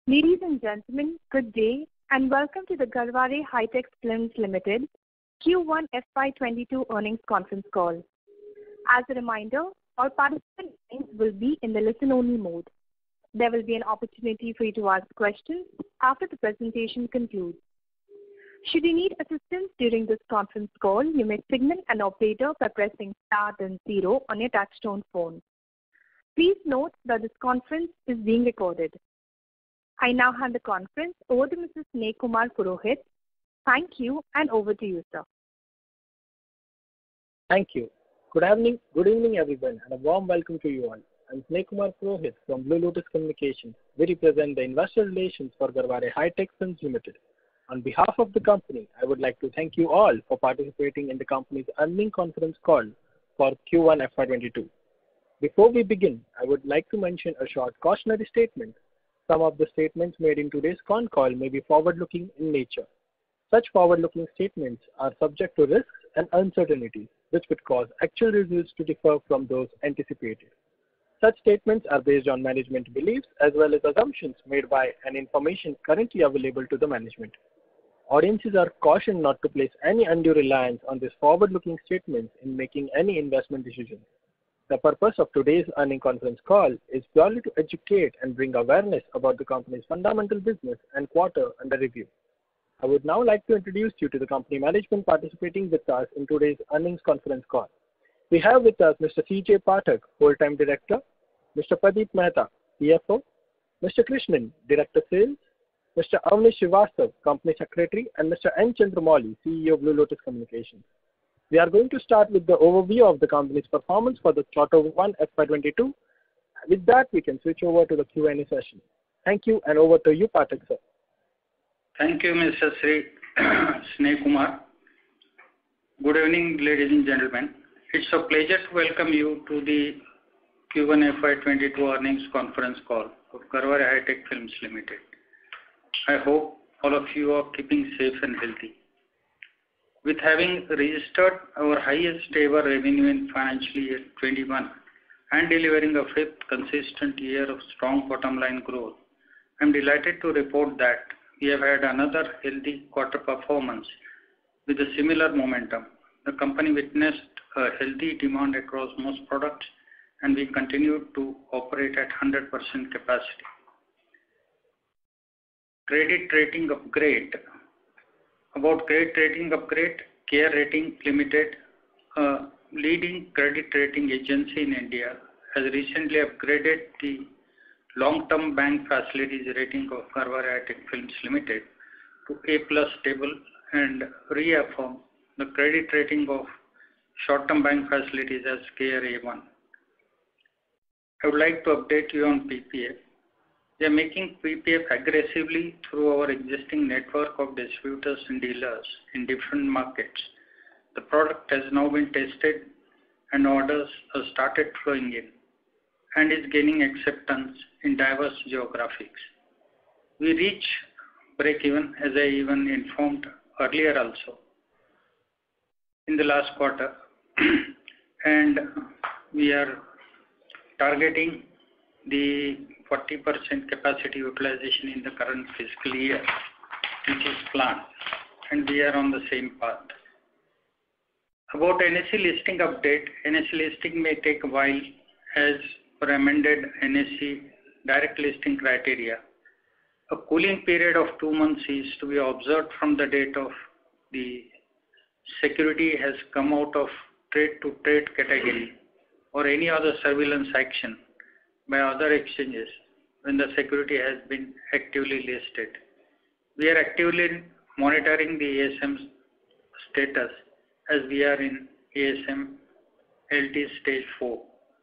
Ladies and gentlemen, good day and welcome to the Garhwale Hi-Tech Films Limited Q1 FY22 earnings conference call. As a reminder, all participants will be in the listen-only mode. There will be an opportunity for you to ask questions after the presentation concludes. Should you need assistance during this conference call, you may signal an operator by pressing star then 0 on your touchtone phone. Please note that this conference is being recorded. I now hand the conference over to Mr. Sneh Kumar Purohit. Thank you, and over to you, sir. Thank you. Good evening everyone, and a warm welcome to you all. I'm Sneh Kumar Purohit from Blue Lotus Communications. We represent the investor relations for Garhwale Hi-Tech Films Limited. On behalf of the company, I would like to thank you all for participating in the company's earnings conference call for Q1 FY22. Before we begin, I would like to mention a short cautionary statement. Some of the statements made in today's con call may be forward-looking in nature. Such forward-looking statements are subject to risks and uncertainties, which could cause actual results to differ from those anticipated. Such statements are based on management beliefs as well as assumptions made by and information currently available to the management. Audiences are cautioned not to place any undue reliance on these forward-looking statements in making any investment decisions. The purpose of today's earnings conference call is purely to educate and bring awareness about the company's fundamental business and quarter under review. I would now like to introduce you to the company management participating with us in today's earnings conference call. We have with us Mr. C.J. Pathak, Full-Time Director, Mr. Pradeep Mehta, CFO, Mr. Krishnan, Director Sales, Mr. Avnish Srivastava, Company Secretary, and Mr. N. Chandramouli, CEO of Blue Lotus Communications. We are going to start with the overview of the company's performance for the Q1 FY22. With that, we can switch over to the Q&A session. Thank you, and over to you, Pathak, sir. Thank you, Mr. Sneh Kumar. Good evening, ladies and gentlemen. It's a pleasure to welcome you to the Q1 FY22 earnings conference call of Garhwale Hi-Tech Films Limited. I hope all of you are keeping safe and healthy. With having registered our highest ever revenue in financial year 21 and delivering a fifth consistent year of strong bottom line growth, I am delighted to report that we have had another healthy quarter performance with a similar momentum. The company witnessed a healthy demand across most products and we continued to operate at 100% capacity. Credit rating upgrade. About credit rating upgrade, CARE Ratings Limited, a leading credit rating agency in India, has recently upgraded the long-term bank facilities rating of Garhwale Hi-Tech Films Limited to A+ stable and reaffirmed the credit rating of short-term bank facilities as CARE A1. I would like to update you on PPF. We are making PPF aggressively through our existing network of distributors and dealers in different markets. The product has now been tested and orders have started flowing in and is gaining acceptance in diverse geographies. We reach break-even, as I even informed earlier also, in the last quarter, and we are targeting the 40% capacity utilization in the current fiscal year, which is planned, and we are on the same path. About NSE listing update, NSE listing may take a while as per amended NSE direct listing criteria. A cooling period of 2 months is to be observed from the date of the security has come out of trade to trade category or any other surveillance action by other exchanges when the security has been actively listed. We are actively monitoring the ASM status as we are in ASM LT stage 4.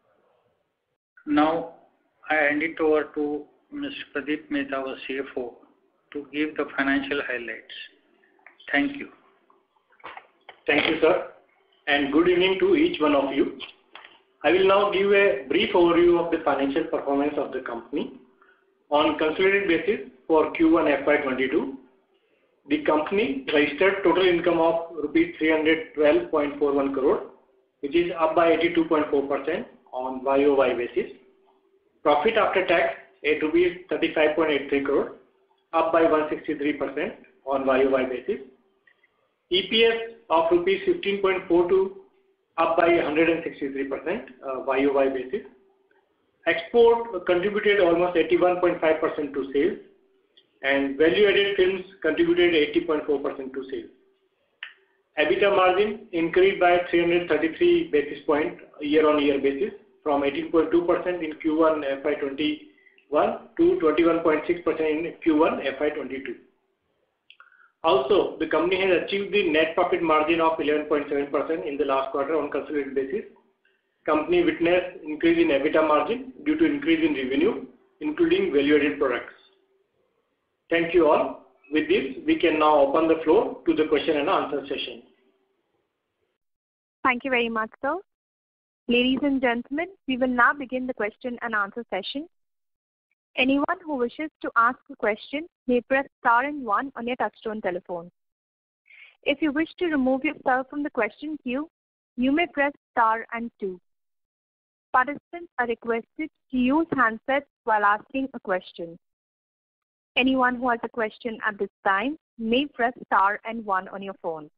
Now I hand it over to Mr. Pradeep Mehta, our CFO, to give the financial highlights. Thank you. Thank you, sir, and good evening to each one of you. I will now give a brief overview of the financial performance of the company. On consolidated basis for Q1 FY22, the company registered total income of rupees 312.41 crore, which is up by 82.4% on YOY basis. Profit after tax at rupees 35.83 crore, up by 163% on YOY basis. EPS of rupees 15.42, up by 163% YOY basis. Export contributed almost 81.5% to sales, and value-added films contributed 80.4% to sales. EBITDA margin increased by 333 basis points year-on-year basis from 18.2% in Q1 FY21 to 21.6% in Q1 FY22. Also, the company has achieved the net profit margin of 11.7% in the last quarter on consolidated basis. Company witnessed increase in EBITDA margin due to increase in revenue, including value-added products. Thank you all. With this, we can now open the floor to the question and answer session. Thank you very much, sir. Ladies and gentlemen, we will now begin the question and answer session. Anyone who wishes to ask a question may press star and 1 on your touchtone telephone. If you wish to remove yourself from the question queue, you may press star and 2. Participants are requested to use handsets while asking a question. Anyone who has a question at this time may press star and 1 on your phone.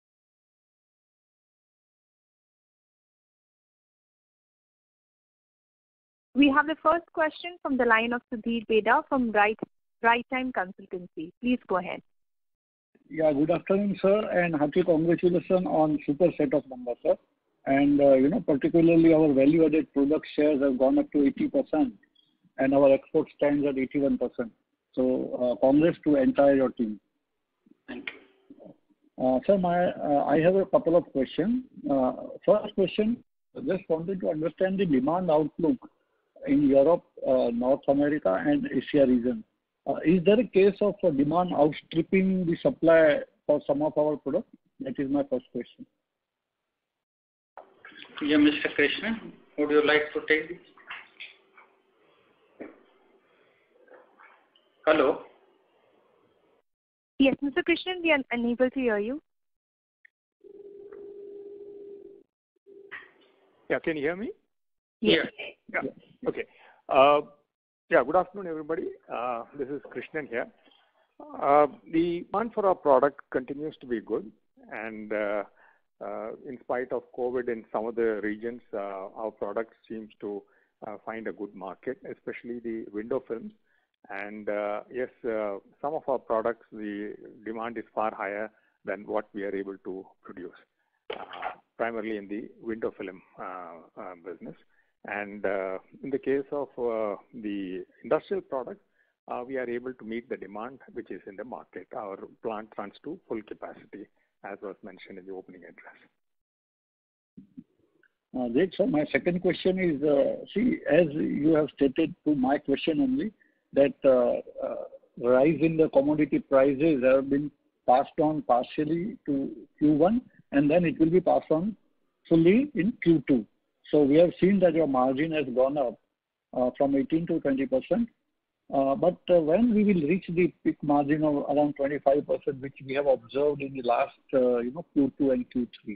We have the first question from the line of Sudhir Beda from Right Time Consultancy. Please go ahead. Yeah, good afternoon, sir, and hearty congratulations on super set of numbers, sir. And particularly our value-added product shares have gone up to 80%, and our export stands at 81%. So, congrats to entire your team. Thank you. Sir, I have a couple of questions. First question, I just wanted to understand the demand outlook in Europe, North America, and Asia region. Is there a case of demand outstripping the supply for some of our products? That is my first question. Yeah, Mr. Krishnan, would you like to take this? Hello? Yes, Mr. Krishnan, we are unable to hear you. Yeah, can you hear me? Yes. Yeah. Okay. Good afternoon, everybody. This is Krishnan here. The demand for our product continues to be good, and in spite of COVID in some of the regions, our product seems to find a good market, especially the window films. And yes, some of our products, the demand is far higher than what we are able to produce, primarily in the window film business. And in the case of the industrial products, we are able to meet the demand which is in the market. Our plant runs to full capacity, as was mentioned in the opening address. Great, sir. My second question is, as you have stated to my question only, that rise in the commodity prices have been passed on partially to Q1, and then it will be passed on fully in Q2. So we have seen that your margin has gone up from 18 to 20%. But when we will reach the peak margin of around 25%, which we have observed in the last, Q2 and Q3?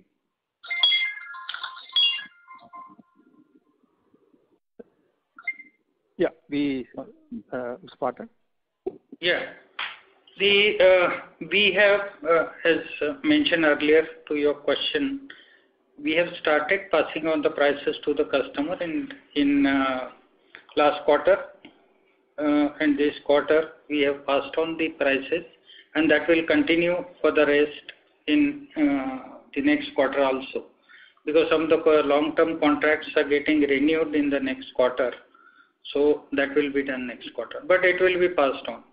Yeah, Mr. Pathak? Yeah. We have, as mentioned earlier to your question, we have started passing on the prices to the customer in last quarter. And this quarter, we have passed on the prices, and that will continue for the rest in the next quarter also. Because some of the long-term contracts are getting renewed in the next quarter. So that will be done next quarter, but it will be passed on.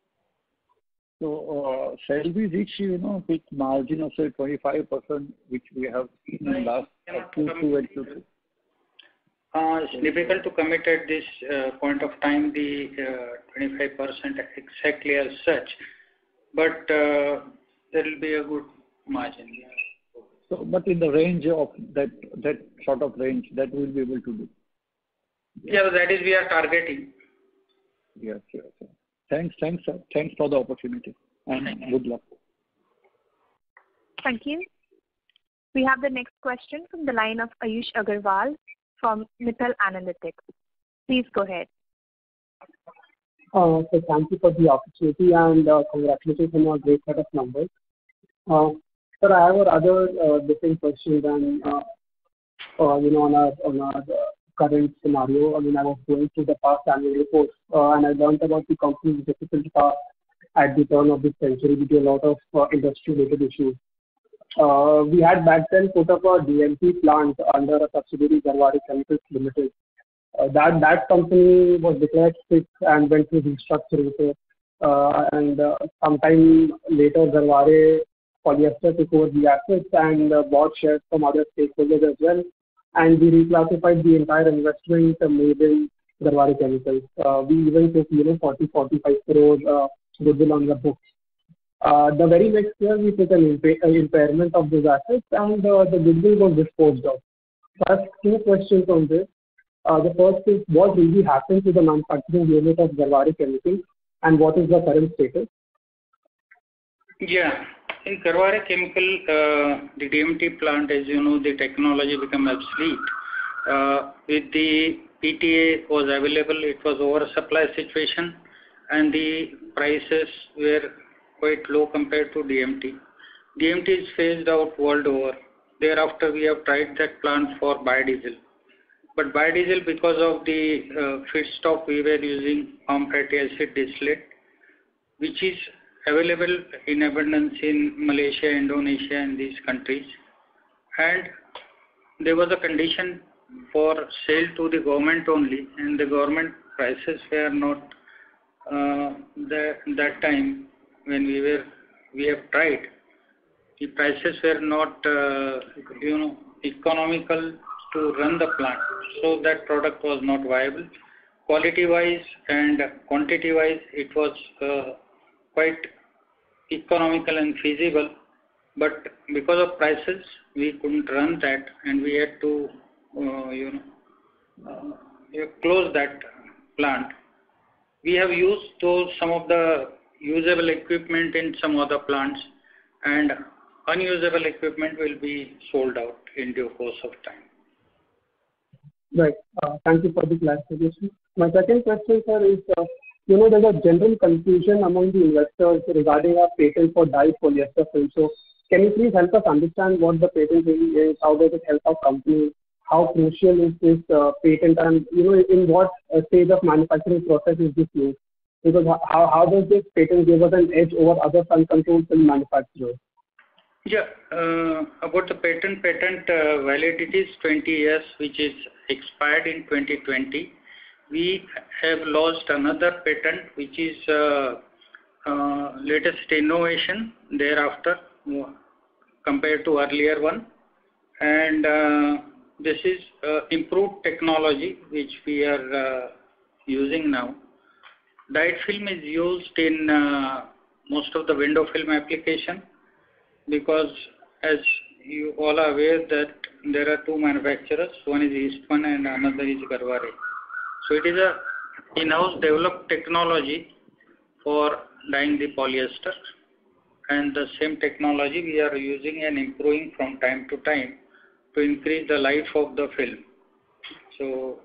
So shall we reach, peak margin of say 25%, which we have seen in last Q2 and Q3? It's difficult to commit at this point of time the 25% exactly as such, but there will be a good margin. So, but in the range of that sort of range, that we will be able to do. Yeah, that is we are targeting. Yes, sir. Thanks, sir. Thanks for the opportunity, and good luck. Thank you. We have the next question from the line of Ayush Agarwal from Mithal Analytics. Please go ahead. So thank you for the opportunity and congratulations on your great set of numbers. Uh, Sir, I have a other different question than on our current scenario. I mean, I was going through the past annual reports, and I learned about the company's difficult task at the turn of the century due to a lot of industry-related issues. We had back then put up a DMT plant under a subsidiary, Garwari Chemicals Limited. That company was declared sick and went through restructuring. So, and sometime later, Garware Polyester took over the assets and bought shares from other stakeholders as well. And we reclassified the entire investment made in Garware Chemicals. We even took 40-45 crore goodwill on the books. The very next year, we took an impairment of those assets, and the goodwill was disposed of. So I have two questions on this. The first is, what really happened to the manufacturing unit of Garware Chemicals, and what is the current status? Yeah, in Garware Chemical, the DMT plant, as you know, the technology became obsolete. With the PTA was available, it was oversupply situation, and the prices were quite low compared to DMT. DMT is phased out world over. Thereafter, we have tried that plant for biodiesel. But biodiesel, because of the feedstock, we were using palm fatty acid distillate, which is available in abundance in Malaysia, Indonesia, and these countries. And there was a condition for sale to the government only, and the government prices were not that time when we have tried. The prices were not economical to run the plant, so that product was not viable. Quality wise and quantity wise, it was quite economical and feasible, but because of prices we couldn't run that, and we had to close that plant. We have used some of the usable equipment in some other plants, and unusable equipment will be sold out in due course of time. Right. Thank you for the clarification. My second question, sir, is there's a general confusion among the investors regarding our patent for dyed polyester film. So, can you please help us understand what the patent really is? How does it help our company? How crucial is this patent, and in what stage of manufacturing process is this used? Because how does this patent give us an edge over other sun-controlled film manufacturers? Yeah, about the patent validity is 20 years, which is expired in 2020. We have lost another patent, which is latest innovation thereafter compared to earlier one, and this is improved technology which we are using now. Dyed film is used in most of the window film application, because as you all are aware that there are two manufacturers, one is Eastman and another is Garware. So it is a in-house developed technology for dyeing the polyester, and the same technology we are using and improving from time to time to increase the life of the film. So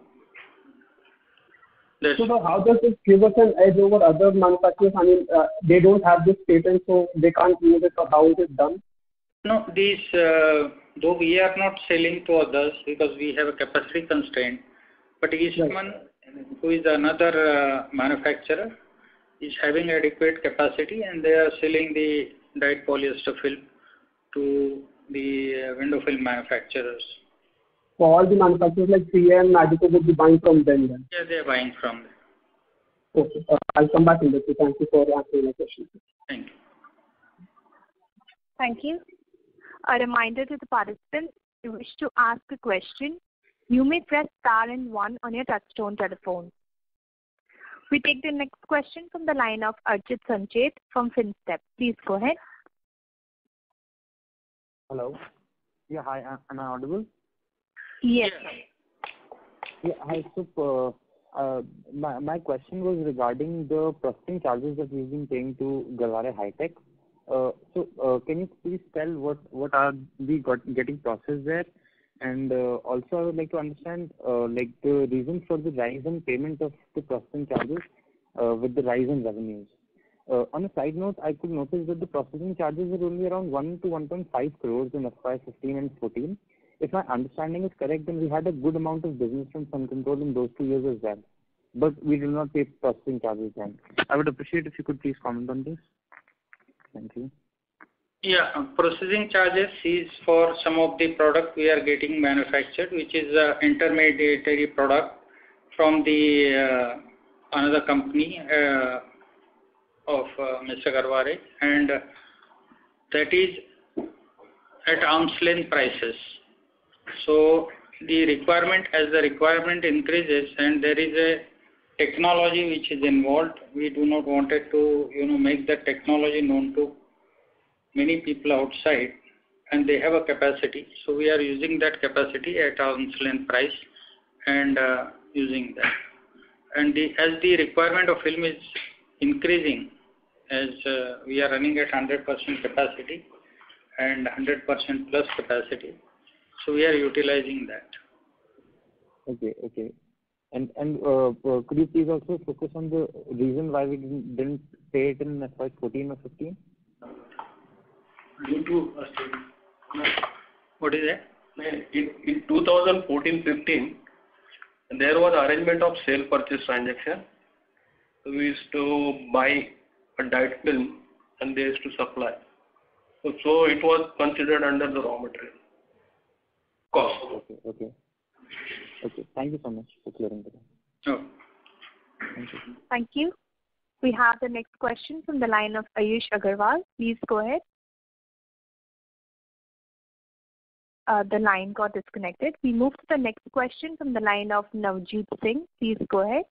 how does it give us an edge over other manufacturers? I mean, they don't have this patent, so they can't use it, or how is it done? No, these, though we are not selling to others because we have a capacity constraint, but Eastman, who is another manufacturer, is having adequate capacity, and they are selling the dyed polyester film to the window film manufacturers. So all the manufacturers like CM, Adico would be buying from them then? Yeah, they are buying from them. Okay, I'll come back in this. Thank you for answering my question. Thank you. Thank you. A reminder to the participants, if you wish to ask a question, you may press star and 1 on your touchtone telephone. We take the next question from the line of Archit Sanchet from FinStep. Please go ahead. Hello. Yeah, hi. Am I audible? Yes. Yeah, hi. So, my question was regarding the processing charges that we've been paying to Garware Hi-Tech. So, can you please tell what are we getting processed there? And also, I would like to understand like the reason for the rise in payment of the processing charges. with the rise in revenues. On a side note, I could notice that the processing charges were only around 1 to 1.5 crores in FY15 and 14. If my understanding is correct, then we had a good amount of business from Sun Control in those 2 years as well. But we did not pay processing charges then. I would appreciate if you could please comment on this. Thank you. Yeah, processing charges is for some of the product we are getting manufactured, which is an intermediary product from the another company of Mr. Garware, and that is at arm's length prices. So the requirement, as the requirement increases and there is a technology which is involved, we do not want it to make the technology known to many people outside, and they have a capacity. So we are using that capacity at arm's length price and using that. And as the requirement of film is increasing, as we are running at 100% capacity and 100% plus capacity, so we are utilizing that. Okay. And could you please also focus on the reason why we didn't pay it in FY 14 or 15? Due to What is that? in 2014-15, there was arrangement of sale purchase transaction. We used to buy a dyed film and they used to supply. So it was considered under the raw material cost. Okay. Thank you so much for clearing that. Oh. Thank you. Thank you. We have the next question from the line of Ayush Agarwal. Please go ahead. The line got disconnected. We move to the next question from the line of Navjeet Singh. Please go ahead.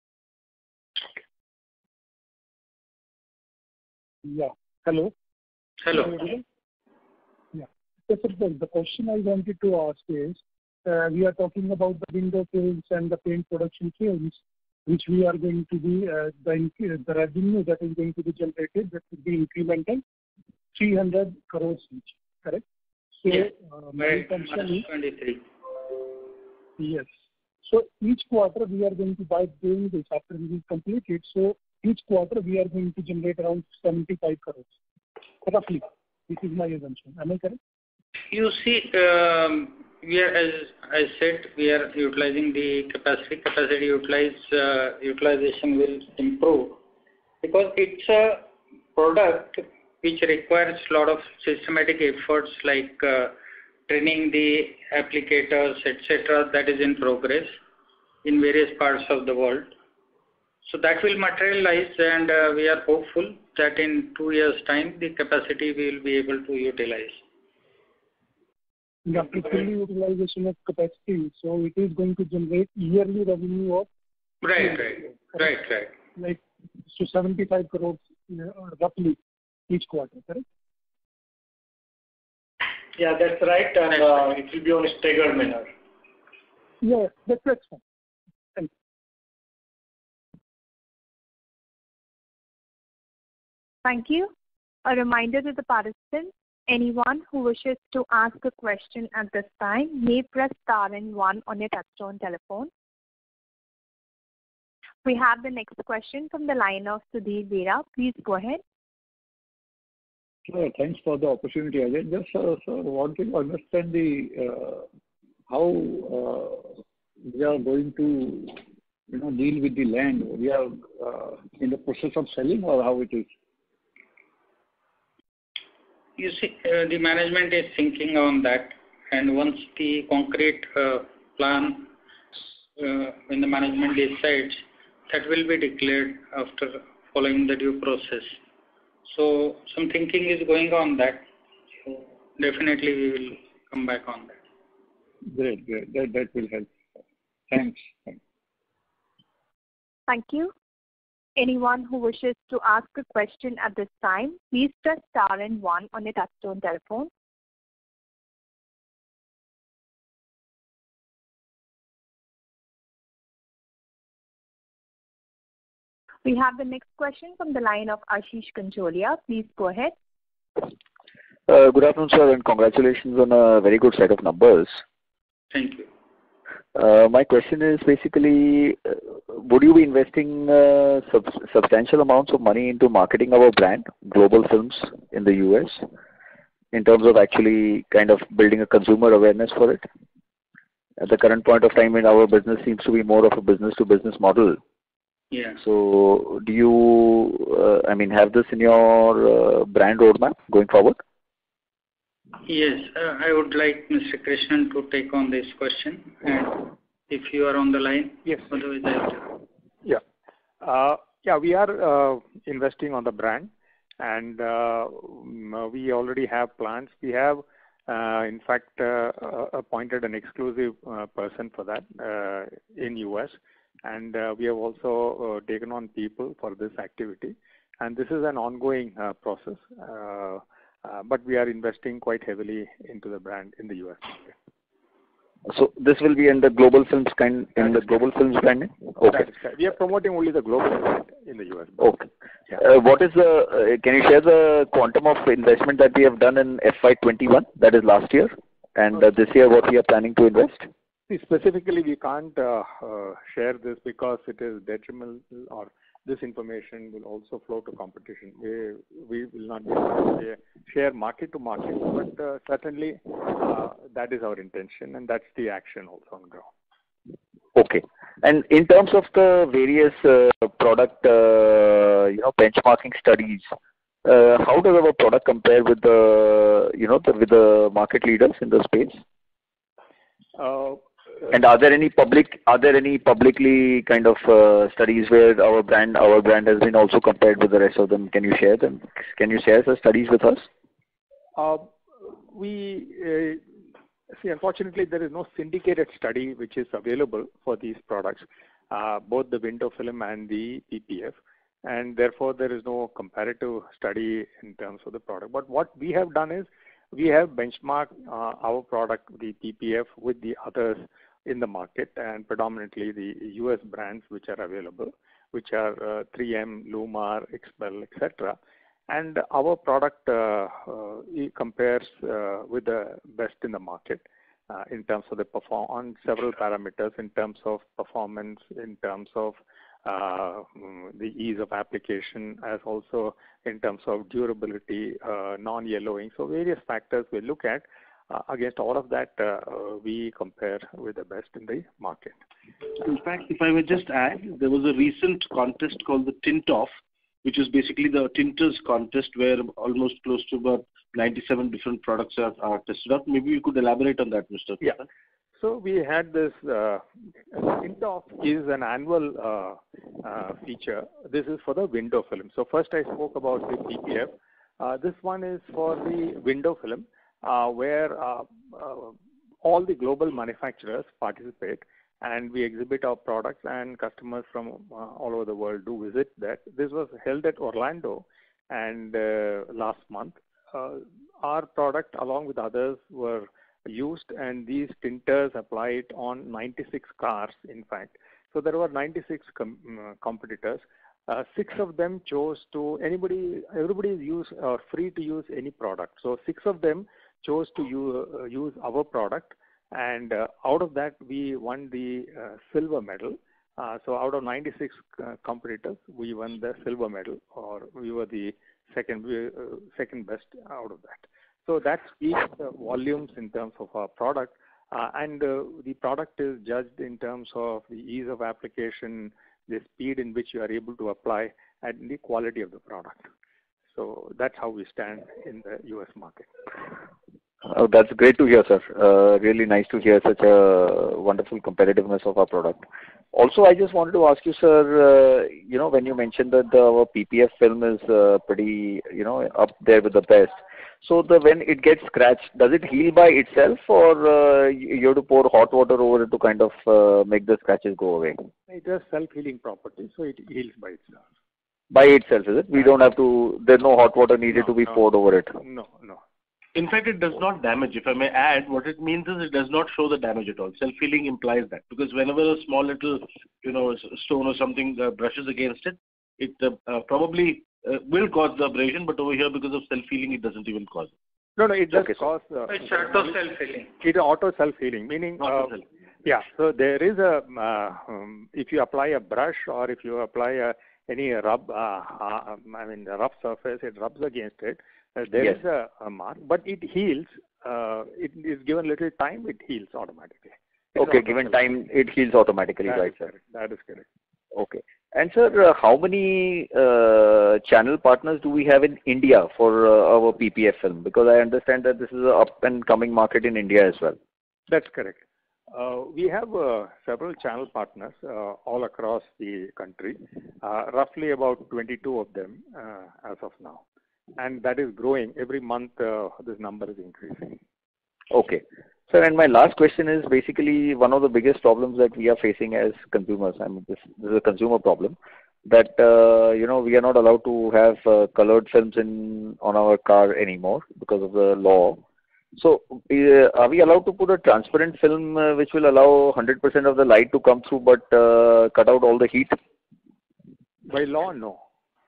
Yeah. Hello. Yeah. So the question I wanted to ask is, we are talking about the window films and the paint production films, which we are going to be, the revenue that is going to be generated, that will be incremental, 300 crores each, correct? So, yes. My concern is, 23. yes. So each quarter we are going to, by doing this after we complete it, so each quarter we are going to generate around 75 crores, roughly. This is my assumption. Am I correct? You see, we are, as I said, we are utilizing the capacity. Utilization will improve because it's a product which requires a lot of systematic efforts like training the applicators, etc. That is in progress in various parts of the world. So that will materialize, and we are hopeful that in 2 years' time the capacity we will be able to utilize. Yeah, fully utilization of capacity, so it is going to generate yearly revenue of Right. Like so 75 crores roughly each quarter, correct? Yeah, that's right, and it will be on a staggered manner. Yeah, that's fine. Thank you. Thank you. A reminder to the participants, anyone who wishes to ask a question at this time may press star and 1 on your touchtone telephone. We have the next question from the line of Sudhir Bera. Please go ahead. Sure, thanks for the opportunity. I just wanted to understand how we are going to deal with the land. We are in the process of selling, or how it is? You see, the management is thinking on that, and once the concrete plan, when the management decides, that will be declared after following the due process. So some thinking is going on that. So definitely we will come back on that. Great. That will help. Thanks. Thank you. Anyone who wishes to ask a question at this time, please press star and 1 on your touchtone telephone. We have the next question from the line of Ashish Kancholia. Please go ahead. Good afternoon, sir, and congratulations on a very good set of numbers. Thank you. My question is basically, would you be investing substantial amounts of money into marketing our brand, Global Films, in the US, in terms of actually kind of building a consumer awareness for it? At the current point of time in our business seems to be more of a business-to-business model. Yeah. So do you, have this in your brand roadmap going forward? Yes, I would like Mr. Krishnan to take on this question. And if you are on the line, yes. Otherwise I will. Yeah. We are investing on the brand, and we already have plans. We have, in fact, appointed an exclusive person for that in US, and we have also taken on people for this activity. And this is an ongoing process. But we are investing quite heavily into the brand in the US market. So this will be in the Global Films Global Films branding? Okay. We are promoting only the global brand in the US. Okay. Yeah. What is can you share the quantum of investment that we have done in FY21, that is last year, and this year what we are planning to invest? See, specifically, we can't share this because it is detrimental, or this information will also flow to competition. We will not be able to share market to market, but certainly that is our intention, and that's the action also on ground. Okay. And in terms of the various product, benchmarking studies, how does our product compare with with the market leaders in the space? And are there any publicly kind of studies where our brand has been also compared with the rest of them? Can you share them? Can you share the studies with us? See, unfortunately, there is no syndicated study which is available for these products, both the window film and the PPF, and therefore there is no comparative study in terms of the product. But what we have done is we have benchmarked our product, the PPF, with the others in the market, and predominantly the US brands which are available, which are 3M, Lumar, Expel, etc. And our product compares with the best in the market in terms of on several parameters, in terms of performance, in terms of the ease of application, as also in terms of durability, non-yellowing. So various factors we look at. Against all of that, we compare with the best in the market. In fact, if I may just add, there was a recent contest called the Tint-Off, which is basically the tinters contest where almost close to about 97 different products are tested out. Maybe you could elaborate on that, Mr. Yeah. So we had this Tint-Off is an annual feature. This is for the window film. So first I spoke about the PPF. This one is for the window film, where all the global manufacturers participate, and we exhibit our products, and customers from all over the world do visit that. This was held at Orlando, and last month. Our product, along with others, were used, and these tinters applied on 96 cars, in fact. So there were 96 competitors. 6 of them chose to, everybody is free to use any product. So 6 of them chose to use our product, and out of that we won the silver medal. So out of 96 competitors, we won the silver medal, or we were the second best out of that. So that speaks volumes in terms of our product, and the product is judged in terms of the ease of application, the speed in which you are able to apply, and the quality of the product. So that's how we stand in the US market. Oh, that's great to hear, sir. Really nice to hear such a wonderful competitiveness of our product. Also, I just wanted to ask you, sir, when you mentioned that our PPF film is pretty, up there with the best. So when it gets scratched, does it heal by itself, or you have to pour hot water over it to kind of make the scratches go away? It has self-healing properties, so it heals by itself. By itself, is it? We don't have to, there's no hot water needed to be poured over it. No. In fact, it does not damage. If I may add, what it means is it does not show the damage at all. Self-healing implies that, because whenever a small little, stone or something brushes against it, it probably will cause the abrasion, but over here, because of self-healing, it doesn't even cause it. No, it does cause. It's auto self-healing. It is auto self-healing, meaning Yeah. So there is if you apply a brush or if you apply any rough surface, it rubs against it. There is a mark, but it heals. It is given little time, it heals automatically. Okay, given time, it heals automatically, right, sir? That is correct. Okay. And sir, how many channel partners do we have in India for our PPF film? Because I understand that this is an up and coming market in India as well. That's correct. We have several channel partners all across the country, roughly about 22 of them as of now. And that is growing. Every month, this number is increasing. Okay. Sir, and my last question is basically one of the biggest problems that we are facing as consumers. I mean, this is a consumer problem that, we are not allowed to have colored films on our car anymore because of the law. So, are we allowed to put a transparent film which will allow 100% of the light to come through but cut out all the heat? By law, no.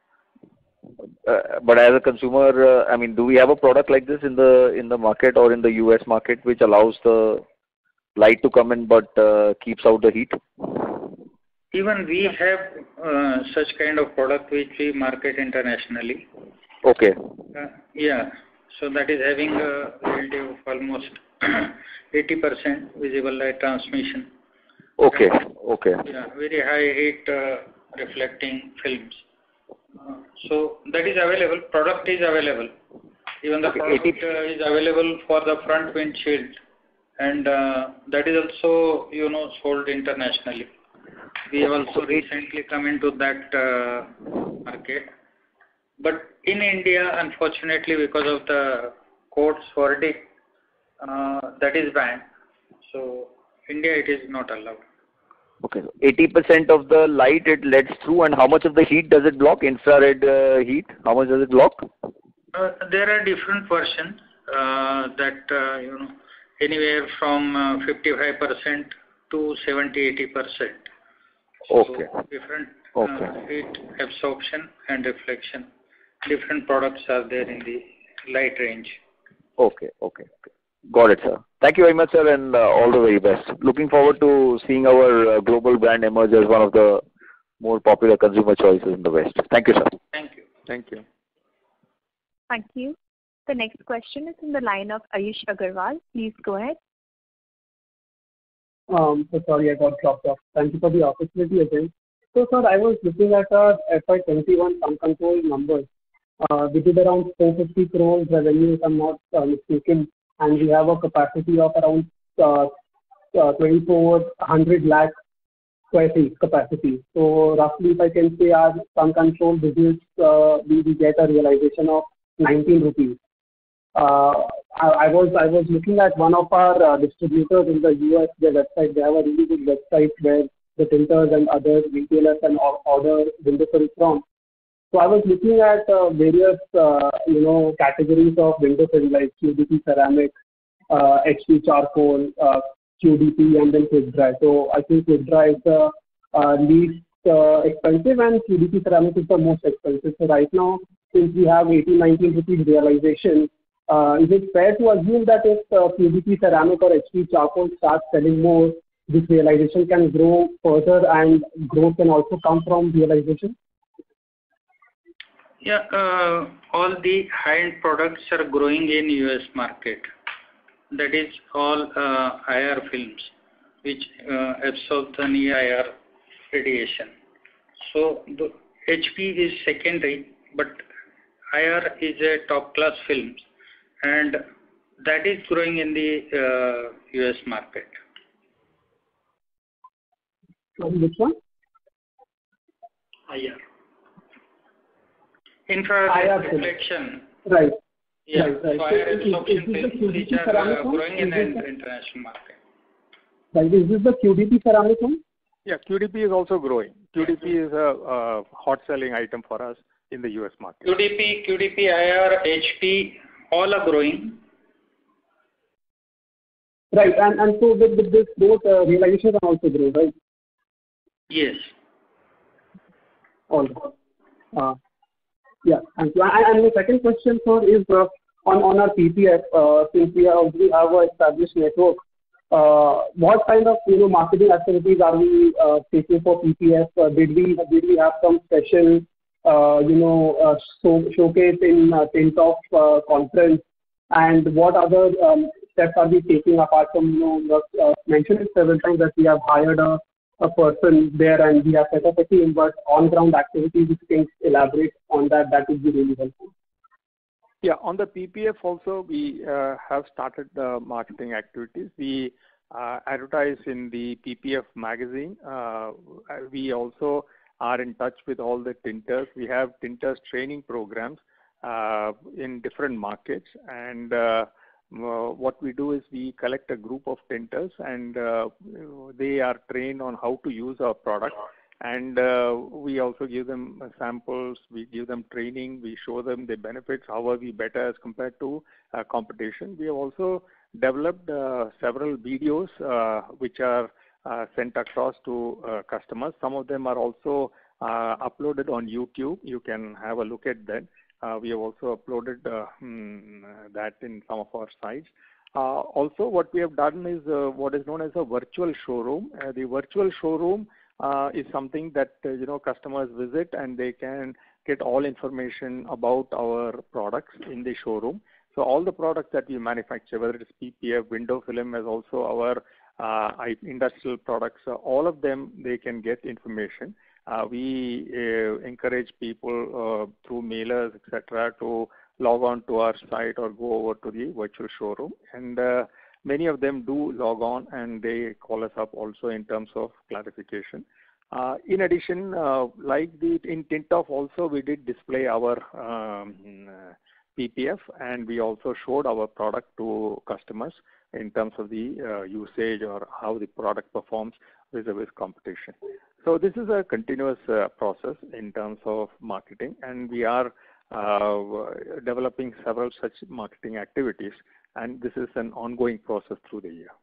But as a consumer, do we have a product like this in the market or in the US market which allows the light to come in but keeps out the heat? Even we have such kind of product which we market internationally. Okay. Yeah. So that is having a validity of almost 80% visible light transmission. Okay. Okay. Yeah, very high heat reflecting films. So that is available. Product is available. Even the product is available for the front windshield, and that is also sold internationally. We have also recently come into that market. But in India, unfortunately, because of the court's verdict, that is banned. So India, it is not allowed. Okay, so 80% of the light it lets through, and how much of the heat does it block? Infrared heat, how much does it block? There are different versions anywhere from 55% to 70-80%. Okay. So different heat absorption and reflection. Different products are there in the light range. Okay. Got it, sir. Thank you very much, sir, and all the very best. Looking forward to seeing our global brand emerge as one of the more popular consumer choices in the West. Thank you, sir. Thank you. Thank you. Thank you. The next question is in the line of Ayush Agarwal. Please go ahead. So sorry, I got dropped off. Thank you for the opportunity again. So, sir, I was looking at our FY21 sum control numbers. We did around 450 crores revenue, if I'm not mistaken, and we have a capacity of around 2,400 lakh square feet capacity. So, roughly, if I can say, our sum control business, we get a realization of 19 rupees. I was looking at one of our distributors in the US, their website. They have a really good website where the tinters and other retailers can order window films from. So I was looking at various, categories of window film like QDP ceramic, HP charcoal, QDP, and then quick dry. So I think quick dry is the least expensive, and QDP ceramic is the most expensive. So right now, since we have 18-19 rupees realization, is it fair to assume that if QDP ceramic or HP charcoal starts selling more, this realization can grow further and growth can also come from realization? Yeah, all the high-end products are growing in US market. That is all IR films, which absorb the IR radiation. So the HP is secondary, but IR is a top-class film, and that is growing in the US market. Which one? IR. Infrared reflection. Right. Yeah. Right. So IR absorption films which are growing in the international market. Right. Is this the QDP ceramic one? Yeah, QDP is also growing. QDP is a hot selling item for us in the US market. QDP, IR, HP, all are growing. Right. And so with this both realizations are also growing, right? Yes. All right. Yeah, thank you. And the second question, sir, is on our PPF, since we already have an established network, what kind of marketing activities are we taking for PPF? Did we have some special showcase in Tintoff conference? And what other steps are we taking apart from mentioned several times that we have hired a person there and we have set up a team, but on ground activities, if you can elaborate on that, that would be really helpful. Yeah, on the PPF also, we have started the marketing activities. We advertise in the PPF magazine. We also are in touch with all the tinters. We have tinters training programs in different markets, and what we do is we collect a group of tinters, and they are trained on how to use our product. And we also give them samples, we give them training, we show them the benefits, how are we better as compared to competition. We have also developed several videos which are sent across to customers. Some of them are also uploaded on YouTube. You can have a look at that. We have also uploaded that in some of our sites. Also, what we have done is what is known as a virtual showroom. The virtual showroom is something that customers visit and they can get all information about our products in the showroom. So all the products that we manufacture, whether it is PPF, window film, as also our industrial products, all of them they can get information. We encourage people through mailers, etc., to log on to our site or go over to the virtual showroom. And many of them do log on and they call us up also in terms of clarification. In addition, like in Tintoff also, we did display our PPF, and we also showed our product to customers in terms of the usage or how the product performs vis-a-vis competition. So this is a continuous process in terms of marketing, and we are developing several such marketing activities, and this is an ongoing process through the year.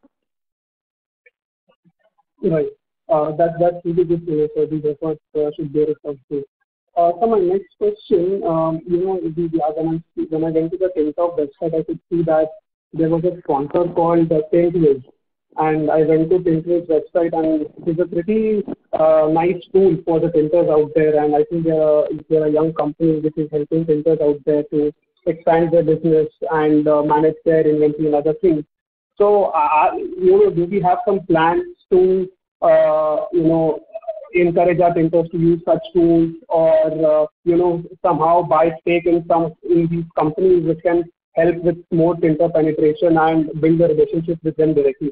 Right. That's really good to hear. So these efforts should bear results too. So my next question, when I went to the Tintoff website, I could see that there was a sponsor called Tintwiz, and I went to Tintwiz website, and it's a pretty nice tool for the tinters out there, and I think they're a young company which is helping tinters out there to expand their business and manage their inventory and other things. So, do we have some plans to encourage our tinters to use such tools, or somehow buy stake in these companies which can help with more tinter penetration and build a relationship with them directly?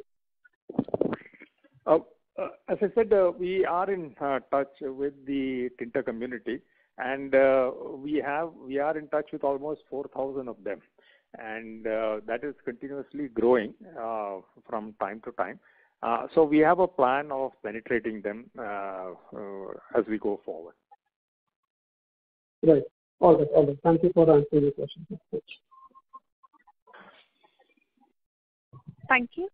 As I said, we are in touch with the tinter community, and we are in touch with almost 4,000 of them, and that is continuously growing from time to time. So we have a plan of penetrating them as we go forward. Right. All right. Thank you for answering the question. Thank you.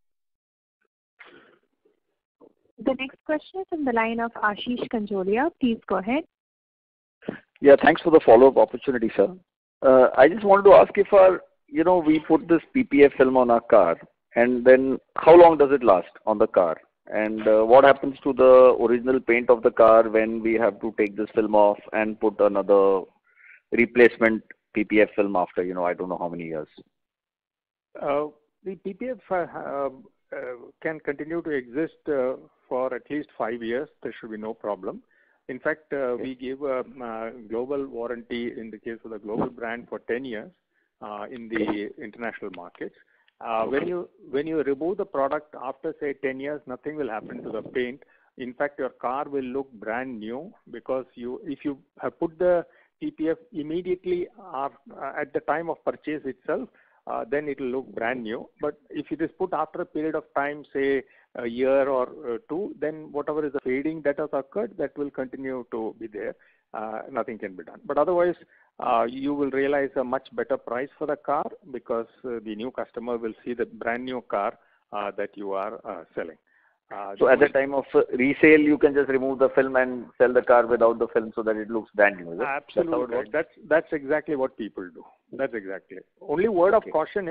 The next question is from the line of Ashish Kanjolia. Please go ahead. Yeah, thanks for the follow-up opportunity, sir. I just wanted to ask if we put this PPF film on our car, and then how long does it last on the car? And what happens to the original paint of the car when we have to take this film off and put another replacement PPF film after, I don't know how many years? The PPF can continue to exist for at least 5 years. There should be no problem. In fact, we give a global warranty in the case of the global brand for 10 years in the international markets. When you remove the product after, say, 10 years, nothing will happen to the paint. In fact, your car will look brand new, because if you have put the PPF immediately at the time of purchase itself, then it will look brand new. But if it is put after a period of time, say a year or two, then whatever is the fading that has occurred, that will continue to be there. Nothing can be done. But otherwise, you will realize a much better price for the car, because the new customer will see the brand new car that you are selling. So at the time of resale, you can just remove the film and sell the car without the film so that it looks brand new, is it? Absolutely. That's exactly what people do. That's exactly it. Only word of caution is,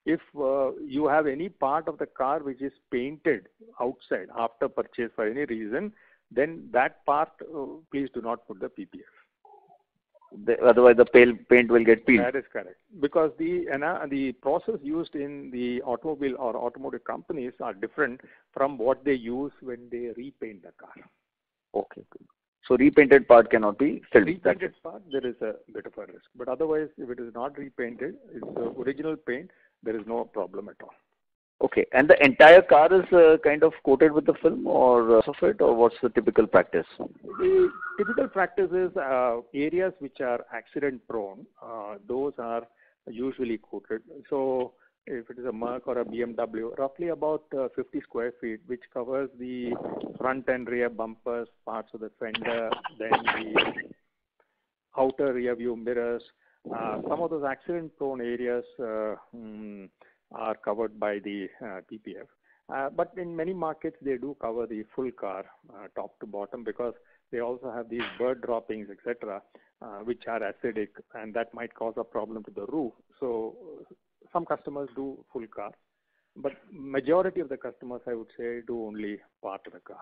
if you have any part of the car which is painted outside after purchase for any reason, then that part, please do not put the PPF. Otherwise, the paint will get peeled. That is correct. Because the process used in the automobile or automotive companies are different from what they use when they repaint the car. Okay, good. So repainted part cannot be filled. Repainted part, there is a bit of a risk. But otherwise, if it is not repainted, it's the original paint, there is no problem at all. Okay, and the entire car is kind of coated with the film or what's the typical practice? The typical practice is areas which are accident prone, those are usually coated. So if it is a Merc or a BMW, roughly about 50 square feet, which covers the front and rear bumpers, parts of the fender, then the outer rear view mirrors. Some of those accident prone areas are covered by the PPF. But in many markets, they do cover the full car top to bottom because they also have these bird droppings, etc., which are acidic, and that might cause a problem to the roof. So some customers do full car, but majority of the customers, I would say, do only part of the car.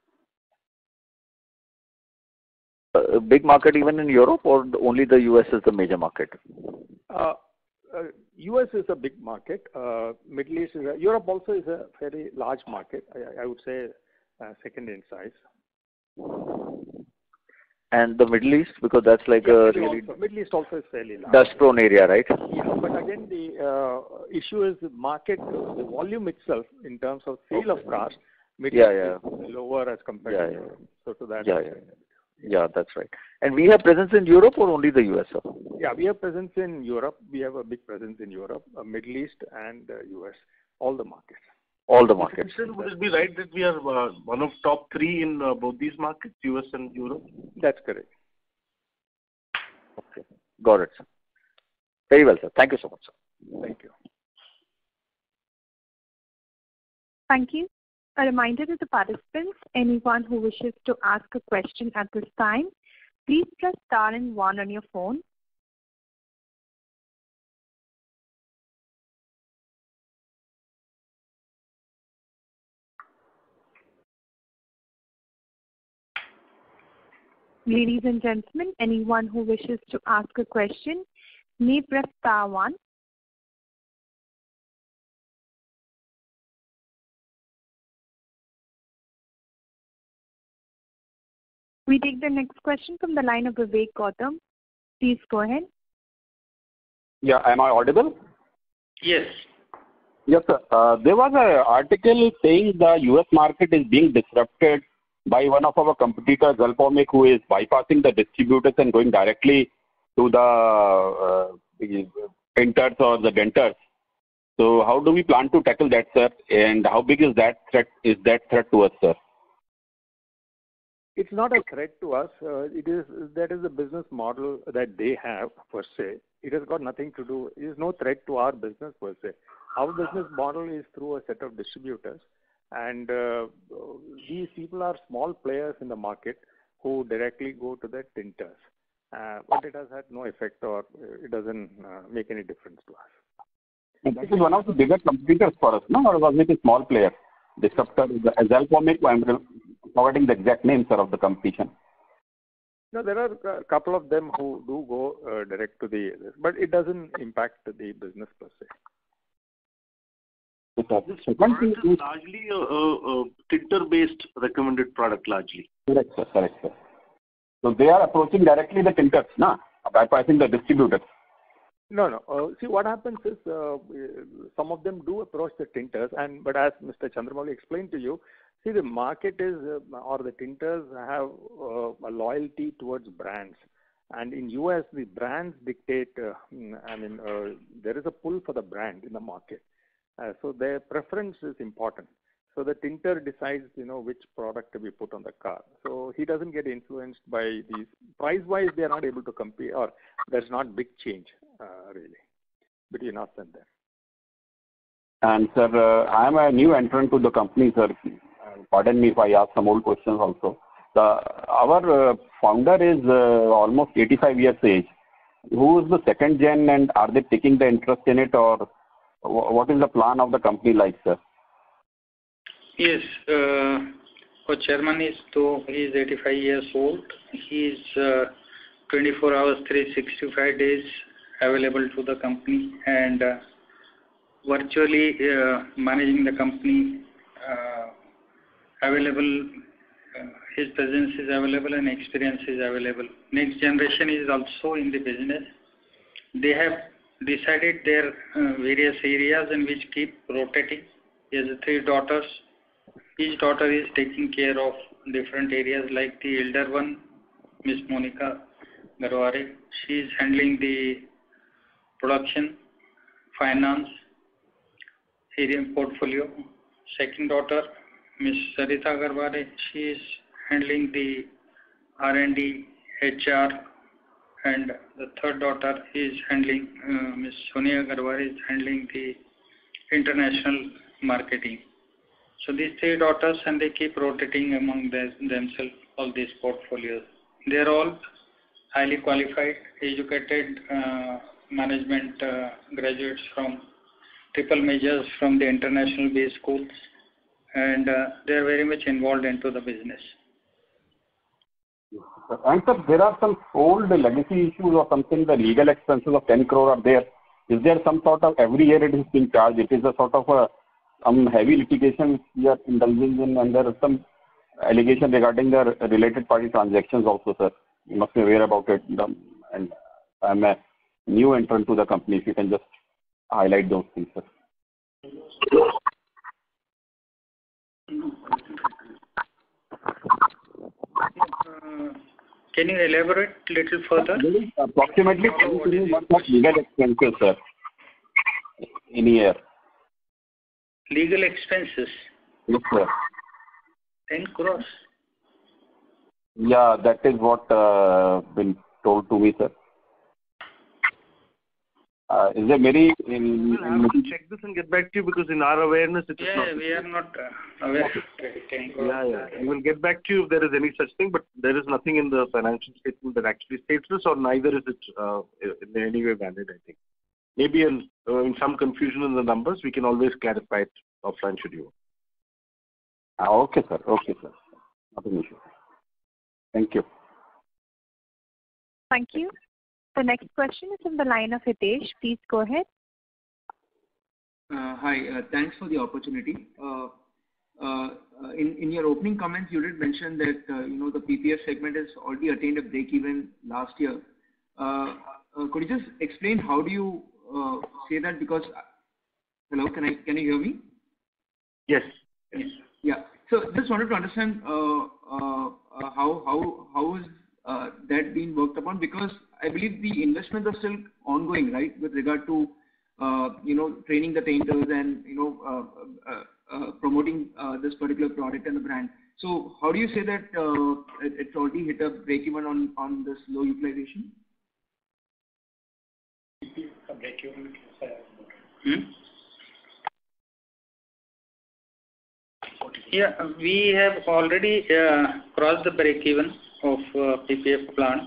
A big market even in Europe, or only the US is the major market? US is a big market. Middle East Europe also is a very large market. I would say second in size. And the Middle East, because that's like a really... Middle East also is fairly large. Dust-prone area, right? Yeah, but again, the issue is the market, the volume itself in terms of sale of cars, Middle East is lower as compared to Europe. So to that Yeah, that's right. And we have presence in Europe or only the US, sir? Yeah, we have presence in Europe. We have a big presence in Europe, Middle East and US, all the markets. All the markets. Would it be right that we are one of top 3 in both these markets, US and Europe? That's correct. Okay, got it, sir. Very well, sir. Thank you so much, sir. Thank you. Thank you. A reminder to the participants, anyone who wishes to ask a question at this time, please press star and 1 on your phone. Ladies and gentlemen, anyone who wishes to ask a question may press star 1. We take the next question from the line of Vivek Gautam. Please go ahead. Yeah, am I audible? Yes. Yes, sir. There was an article saying the US market is being disrupted by one of our competitors, Xalpomic, who is bypassing the distributors and going directly to the printers or the denters. So how do we plan to tackle that, sir? And how big is that threat to us, sir? It's not a threat to us. That is the business model that they have per se. It has got nothing to do. It is no threat to our business per se. Our business model is through a set of distributors, and these people are small players in the market who directly go to the tinters. But it has had no effect, or it doesn't make any difference to us. And this is one of the bigger competitors for us, no? Or was it a small player? Disruptor, Xalpomic, I'm forgetting the exact name, sir, of the competition. No, there are a couple of them who do go direct to but it doesn't impact the business per se. This product is largely a tinter-based recommended product, largely. Correct, sir. So they are approaching directly the tinters, bypassing the distributors. No. See, what happens is some of them do approach the tinters, but as Mr. Chandramouli explained to you, see, the market is, or the tinters have a loyalty towards brands. And in US, the brands dictate, there is a pull for the brand in the market. So their preference is important. So the tinter decides, which product to be put on the car. So he doesn't get influenced by these. Price-wise, they are not able to compete, or there's not big change, really, between us and them. And, sir, I am a new entrant to the company, sir. Pardon me if I ask some old questions also. Our founder is almost 85 years age. Who is the second gen, and are they taking the interest in it, or what is the plan of the company like, sir? Yes, our chairman is, though he is 85 years old, he is 24 hours, 365 days available to the company and virtually managing the company available. His presence is available and experience is available. Next generation is also in the business. They have decided their various areas in which keep rotating. He has 3 daughters. Each daughter is taking care of different areas, like the elder one, Miss Monica Garware. She is handling the production, finance, area portfolio. Second daughter, Miss Sarita Garware, she is handling the R&D, HR, and the third daughter is handling, Miss Sonia Garware is handling the international marketing. So these 3 daughters, and they keep rotating among themselves all these portfolios. They are all highly qualified, educated management graduates from triple majors from the international based schools, and they are very much involved into the business. And sir, there are some old legacy issues or something, the legal expenses of 10 crore are there. Is there some sort of, every year it is being charged, it is a sort of some heavy litigation we are indulging in, and there is some allegation regarding the related party transactions also, sir. You must be aware about it, and I am a new entrant to the company. If you can just highlight those things, sir. Can you elaborate a little further? Approximately what legal expenses, sir, in a year? Legal expenses? Yes, sir. 10 crores. Yeah, that is what been told to me, sir. Is there very... We'll have to check this and get back to you, because in our awareness it is not... we are not aware of 10 crores. Yeah. And we'll get back to you if there is any such thing, but there is nothing in the financial statement that actually states this, or neither is it in any way valid, I think. Maybe in some confusion in the numbers, we can always clarify it offline should you. Okay, sir. Not an issue. Thank you. Thank you. The next question is from the line of Hitesh. Please go ahead. Hi. Thanks for the opportunity. In your opening comments, you did mention that the PPF segment has already attained a break-even last year. Could you just explain how do you say that? Because hello, can you hear me? Yes. Yeah. So just wanted to understand how is that being worked upon, because I believe the investments are still ongoing, right, with regard to training the painters and promoting this particular product and the brand. So how do you say that it's already hit a break even on this low utilization? Yeah, we have already crossed the break even of PPF plant.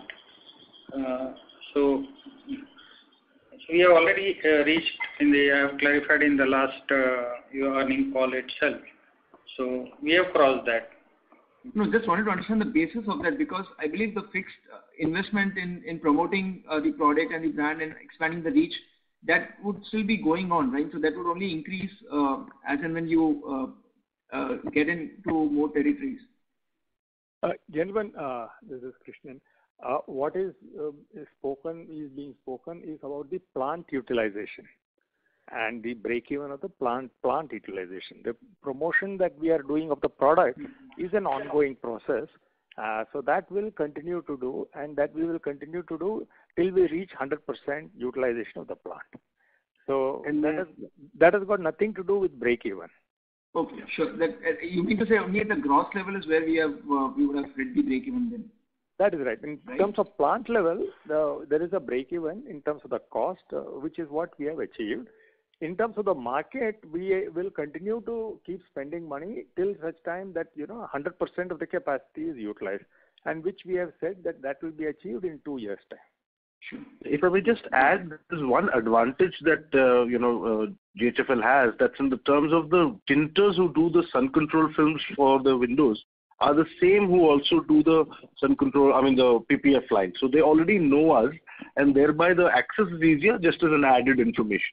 So we have already reached I have clarified in the last your earning call itself. So we have crossed that. No, just wanted to understand the basis of that, because I believe the fixed investment in promoting the product and the brand and expanding the reach, that would still be going on, right? So that would only increase as and when you get into more territories. Gentlemen, this is Krishnan. What is being spoken is about the plant utilization and the break-even of the plant utilization. The promotion that we are doing of the product is an ongoing process. So that will continue to do, and that we will continue to do till we reach 100% utilization of the plant. So that has got nothing to do with break-even. Okay, sure. That you mean to say only at the gross level is where we would have hit the break-even then? That is right. In terms of plant level, there is a break-even in terms of the cost, which is what we have achieved. In terms of the market, we will continue to keep spending money till such time that 100% of the capacity is utilized, and which we have said that will be achieved in 2 years' time. Sure. If I may just add, there is one advantage that GHFL has. That's in the terms of the tinters who do the sun control films for the windows are the same who also do the sun control. I mean the PPF line. So they already know us, and thereby the access is easier, just as an added information.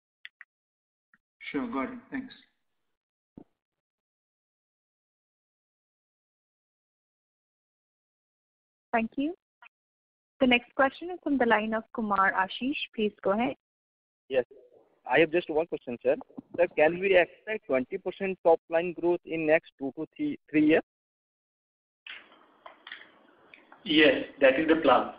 Sure, got it. Thanks. Thank you. The next question is from the line of Kumar Ashish. Please go ahead. Yes. I have just one question, sir. Sir, can we expect 20% top line growth in next 2 to 3 years? Yes, that is the plan.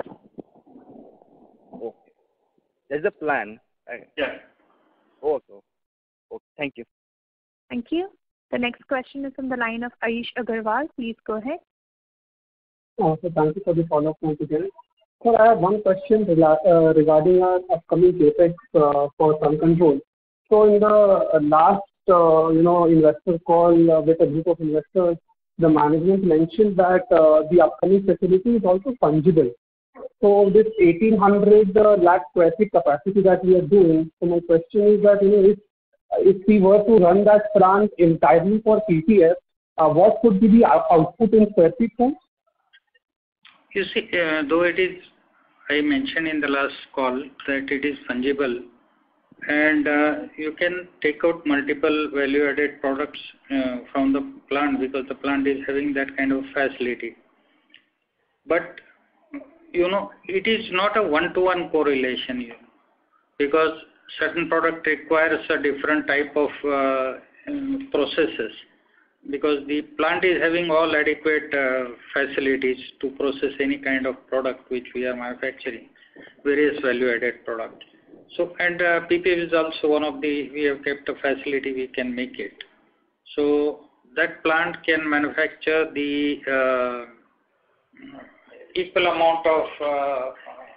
Okay. That's the plan. Yeah. Okay. Okay. Thank you. Thank you. The next question is from the line of Ayush Agarwal. Please go ahead. So thank you for the follow-up once again. So I have one question regarding our upcoming capex for sun control. So in the last investor call with a group of investors, the management mentioned that the upcoming facility is also fungible. So this 1800 lakh square feet capacity that we are doing, so my question is that if we were to run that plant entirely for PPF, what could be the output in square feet terms? You see, though it is, I mentioned in the last call that it is fungible, and you can take out multiple value-added products from the plant because the plant is having that kind of facility. But it is not a one-to-one correlation here because certain product requires a different type of processes. Because the plant is having all adequate facilities to process any kind of product which we are manufacturing, various value-added products. So, and PPF is also one of the, we have kept a facility we can make it. So, that plant can manufacture the equal amount of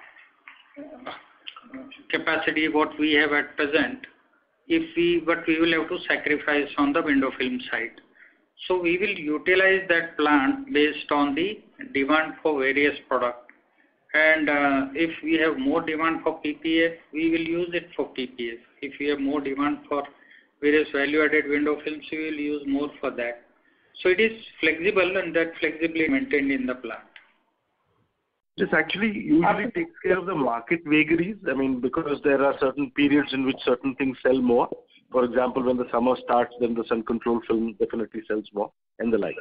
capacity what we have at present, but we will have to sacrifice on the window film side. So we will utilize that plant based on the demand for various products. And if we have more demand for PPF, we will use it for PPF. If we have more demand for various value-added window films, we will use more for that. So it is flexible, and that flexibility maintained in the plant. This actually usually takes care of the market vagaries. I mean, because there are certain periods in which certain things sell more. For example, when the summer starts, then the sun control film definitely sells more, and the like.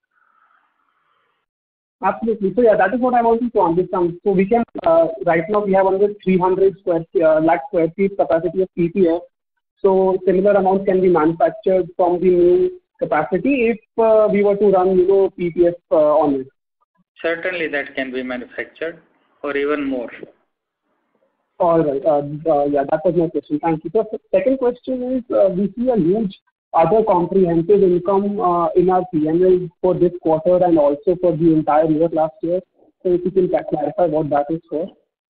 Absolutely. So yeah, that is what I wanted to understand. So we can right now we have under 300 lakh square feet capacity of PPF. So similar amount can be manufactured from the new capacity if we were to run PPF on it. Certainly, that can be manufactured, or even more. All right. Yeah, that was my question. Thank you. So second question is, we see a huge other comprehensive income in our P&L for this quarter and also for the entire year last year. So if you can clarify what that is for.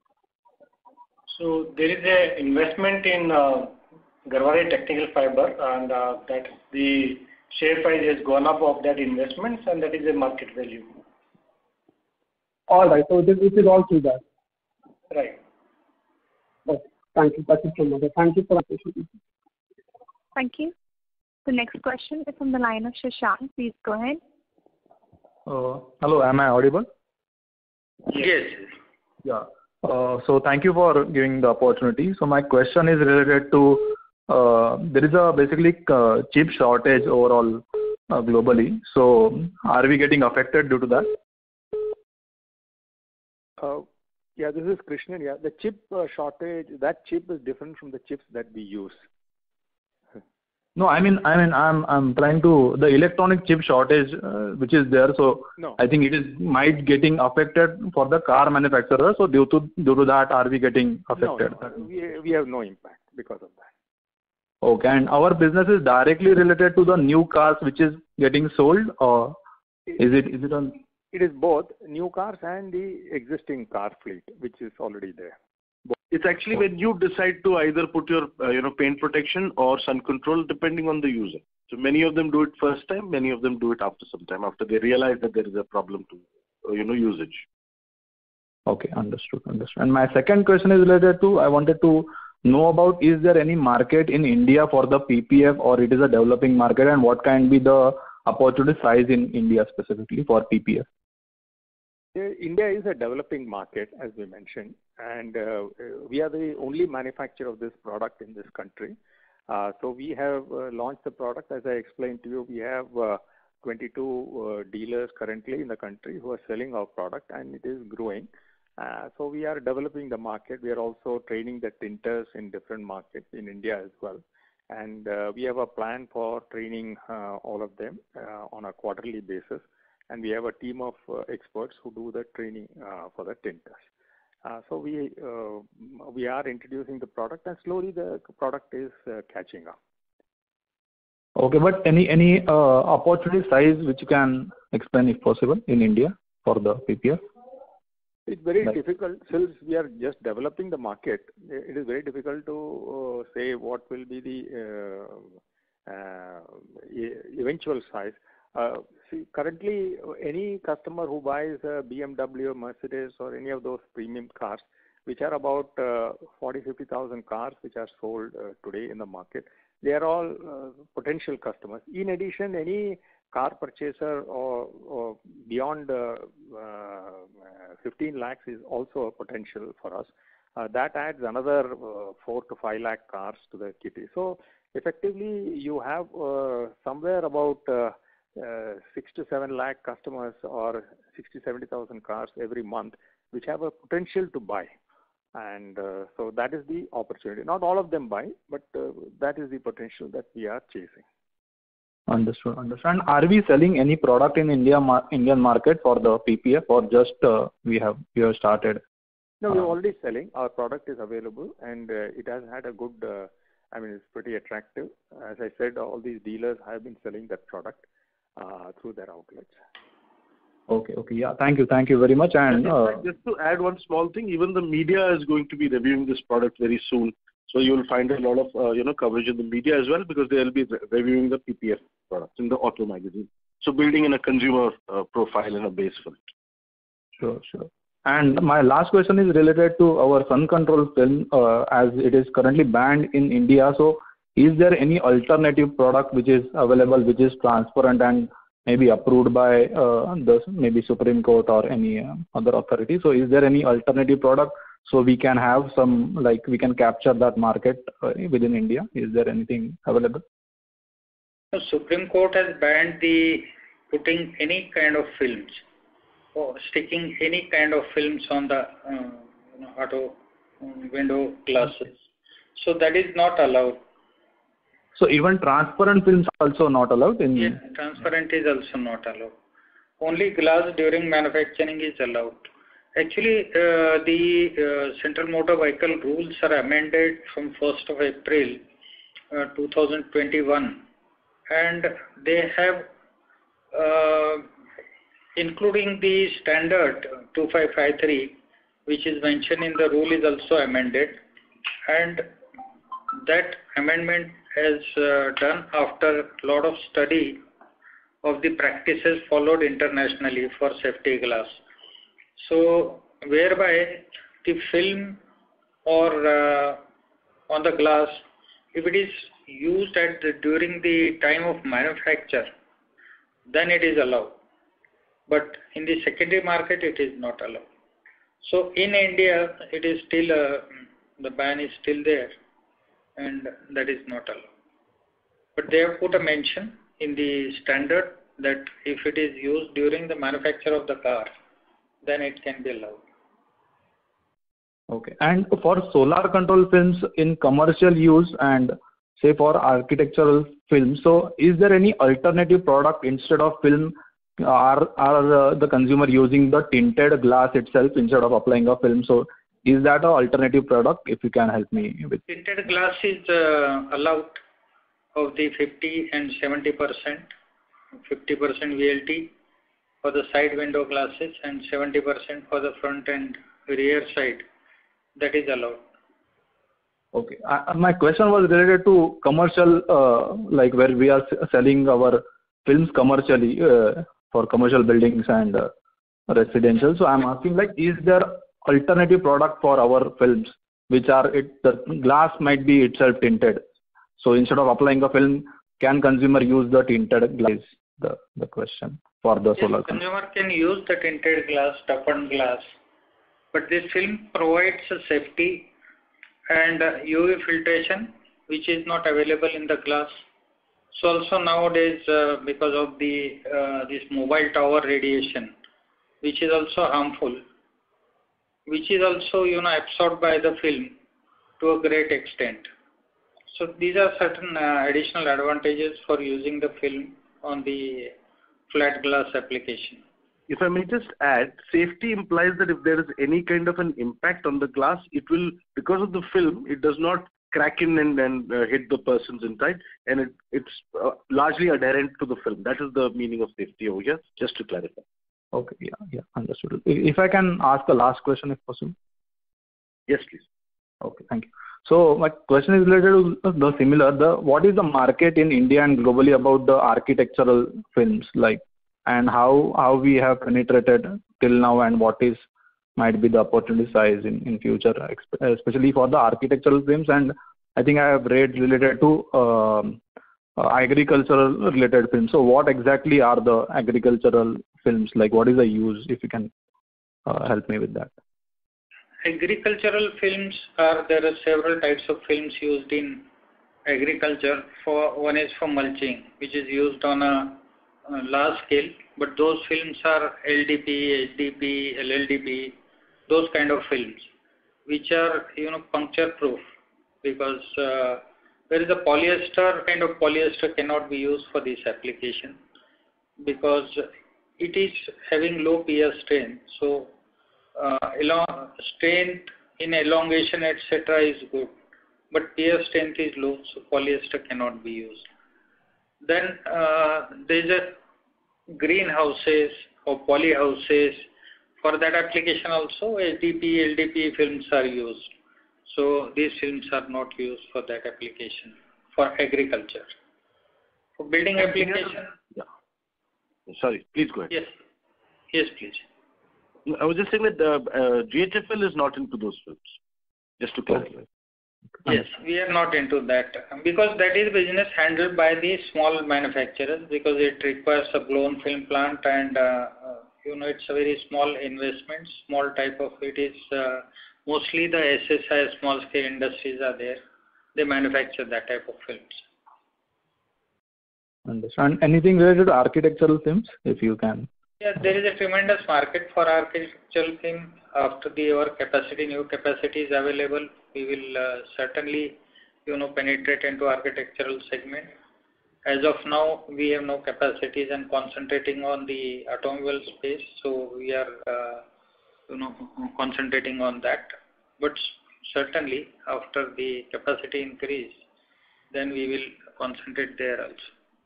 So there is an investment in Garhwale Technical Fiber, and that the share price has gone up of that investment, and that is a market value. All right. So this is all through that. Right. Okay. Thank you. That's it from me. Thank you for the question. Thank you. The next question is from the line of Shashank. Please go ahead. Hello, am I audible? Yes. Yeah. So thank you for giving the opportunity. So my question is related to there is a basically chip shortage overall globally. So are we getting affected due to that? Yeah, this is Krishnan. Yeah, the chip shortage, that chip is different from the chips that we use. No, I mean, I'm trying to the electronic chip shortage which is there. So no. I think it is might getting affected for the car manufacturer. So due to that, are we getting affected? No. We have no impact because of that. Okay, and our business is directly related to the new cars which is getting sold, or is it on? It is both new cars and the existing car fleet which is already there. It's actually when you decide to either put your paint protection or sun control depending on the user. So many of them do it first time, many of them do it after some time, after they realize that there is a problem to usage. Okay, understood. And my second question is related to, I wanted to know about, is there any market in India for the PPF, or it is a developing market, and what can be the opportunity size in India specifically for PPF? India is a developing market, as we mentioned, and we are the only manufacturer of this product in this country. So we have launched the product. As I explained to you, we have 22 dealers currently in the country who are selling our product, and it is growing. So we are developing the market. We are also training the tinters in different markets in India as well. And we have a plan for training all of them on a quarterly basis. And we have a team of experts who do the training for the tinters. So we are introducing the product, and slowly the product is catching up. Okay, but any opportunity size which you can explain if possible in India for the PPF? It's very difficult since we are just developing the market. It is very difficult to say what will be the eventual size. See, currently, any customer who buys a BMW, Mercedes, or any of those premium cars, which are about 40,000-50,000 cars which are sold today in the market, they are all potential customers. In addition, any car purchaser or beyond 15 lakhs is also a potential for us. That adds another 4 to 5 lakh cars to the kitty. So effectively, you have somewhere about 6 to 7 lakh customers or 60,000-70,000 cars every month which have a potential to buy. And so that is the opportunity. Not all of them buy, but that is the potential that we are chasing. Understood. And are we selling any product in Indian market for the PPF, or just we have started? No, we're already selling. Our product is available, and it has had a good, it's pretty attractive. As I said, all these dealers have been selling that product through their outlets. Okay. Yeah, thank you very much. And just to add one small thing, even the media is going to be reviewing this product very soon. So you will find a lot of coverage in the media as well, because they will be reviewing the PPF products in the auto magazine. So building in a consumer profile and a base for it. Sure. And my last question is related to our sun control film, as it is currently banned in India. So is there any alternative product which is available, which is transparent and maybe approved by maybe Supreme Court or any other authority? So is there any alternative product so we can have some, we can capture that market within India? Is there anything available? The Supreme Court has banned the putting any kind of films or sticking any kind of films on the auto window glasses. So that is not allowed. So even transparent films are also not allowed in? Yes, transparent is also not allowed. Only glass during manufacturing is allowed. Actually, the Central Motor Vehicle rules are amended from 1st of April 2021, and they have, including the standard 2553, which is mentioned in the rule, is also amended, and that amendment is done after a lot of study of the practices followed internationally for safety glass. So, whereby the film or on the glass, if it is used during the time of manufacture, then it is allowed. But in the secondary market, it is not allowed. So, in India, it is still, the ban is still there, and that is not allowed. But they have put a mention in the standard that if it is used during the manufacture of the car, then it can be allowed. Okay. And for solar control films in commercial use and say for architectural films, so is there any alternative product instead of film? Are the consumer using the tinted glass itself instead of applying a film? So is that an alternative product? If you can help me with. Tinted glass is allowed of the 50 and 70%, 50% VLT for the side window glasses and 70% for the front and rear side. That is allowed. Okay. My question was related to commercial, where we are selling our films commercially for commercial buildings and residential. So I'm asking, is there alternative product for our films, which are the glass might be itself tinted. So instead of applying a film, can consumer use the tinted glass? The question for the solar. Consumer can use the tinted glass, toughened glass, but this film provides a safety and UV filtration, which is not available in the glass. So also nowadays, because of this mobile tower radiation, which is also harmful, which is also absorbed by the film to a great extent. So these are certain additional advantages for using the film on the flat glass application. If I may just add, safety implies that if there is any kind of an impact on the glass, it will, because of the film, it does not crack in and hit the persons inside, and it's largely adherent to the film. That is the meaning of safety over here, just to clarify. Okay, yeah, understood. If I can ask a last question, if possible. Yes, please. Okay, thank you. So my question is related to the similar. What is the market in India and globally about the architectural films, like, and how we have penetrated till now, and what might be the opportunity size in future, especially for the architectural films. And I think I have read related to agricultural related films. So what exactly are the agricultural films? Like, what is the use? If you can help me with that. Agricultural films there are several types of films used in agriculture. One is for mulching, which is used on a large scale, but those films are LDP, HDP, LLDP, those kind of films, which are puncture proof, because there is a polyester, kind of polyester cannot be used for this application because it is having low PR strain. So strength in elongation etc. is good, but PR strength is low, so polyester cannot be used. Then there is a greenhouses or polyhouses. For that application also HDP, LDP films are used. So these films are not used for that application for agriculture. For building application. Yeah. Sorry, please go ahead. Yes, please. I was just saying that GHFL is not into those films, just to clarify. Yes, we are not into that because that is business handled by the small manufacturers, because it requires a blown film plant and it's a very small investment, small type of it is mostly the SSI, small scale industries are there. They manufacture that type of films. Understand. Anything related to architectural films, if you can? Yeah, there is a tremendous market for architectural film. After our new capacity is available, we will certainly, penetrate into architectural segment. As of now, we have no capacities and concentrating on the automobile space, so we are, concentrating on that. But certainly, after the capacity increase, then we will concentrate there also.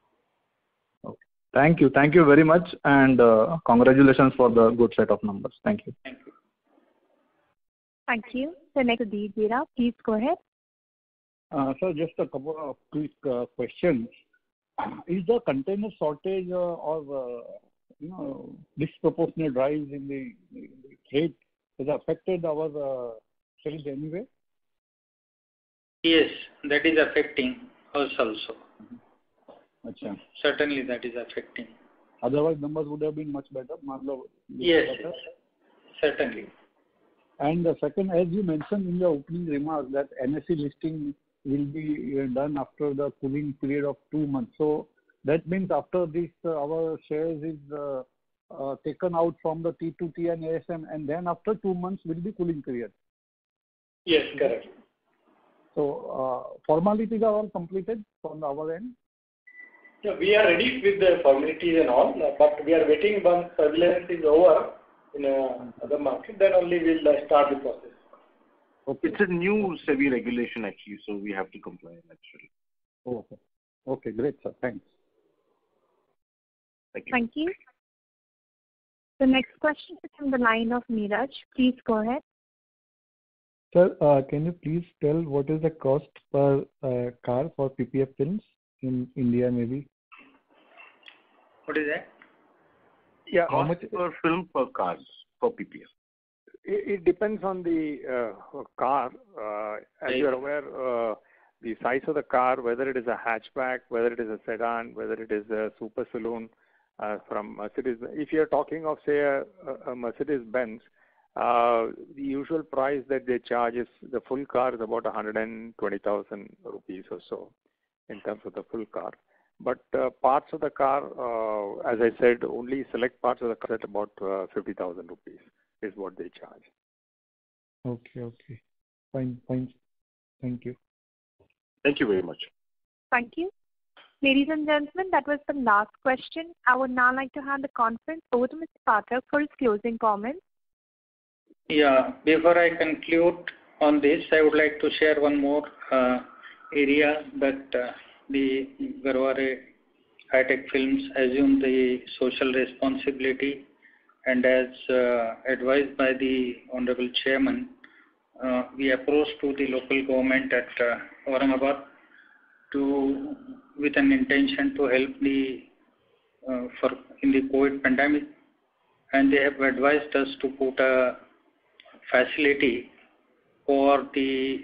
Thank you. Thank you very much, and congratulations for the good set of numbers. Thank you. Thank you. Thank you. The next Deep, please go ahead. Sir, just a couple of quick questions. Is the container shortage or disproportionate rise in the freight has affected our sales anyway? Yes, that is affecting us also. Achha. Certainly that is affecting. Otherwise numbers would have been much better. Yes, certainly. And the second, as you mentioned in your opening remarks, that NSE listing will be done after the cooling period of 2 months. So that means after this, our shares is taken out from the T2T and ASM, and then after 2 months will be cooling period. Yes, correct. So formalities are all completed from our end. Yeah, we are ready with the formalities and all, but we are waiting once surveillance is over in other market, then only we'll start the process. Okay. It's a new SEBI regulation actually, so we have to comply naturally. Okay. Okay, great, sir. Thanks. Thank you. Thank you. The next question is from the line of Neeraj. Please go ahead. Sir, can you please tell what is the cost per car for PPF films in India maybe? What is that? Yeah, how much per film per cars for PPF? It depends on the car. As you are aware, the size of the car, whether it is a hatchback, whether it is a sedan, whether it is a super saloon from Mercedes. If you are talking of, say, a Mercedes-Benz, the usual price that they charge is the full car is about 120,000 rupees or so in terms of the full car. But parts of the car, as I said, only select parts of the car at about 50,000 rupees is what they charge. Okay. Fine. Thank you. Thank you very much. Thank you. Ladies and gentlemen, that was the last question. I would now like to hand the conference over to Mr. Pathak for his closing comments. Yeah, before I conclude on this, I would like to share one more area that the Garhware Hi-Tech Films assume the social responsibility, and as advised by the Honorable Chairman, we approached to the local government at Aurangabad with an intention to help in the COVID pandemic, and they have advised us to put a facility for the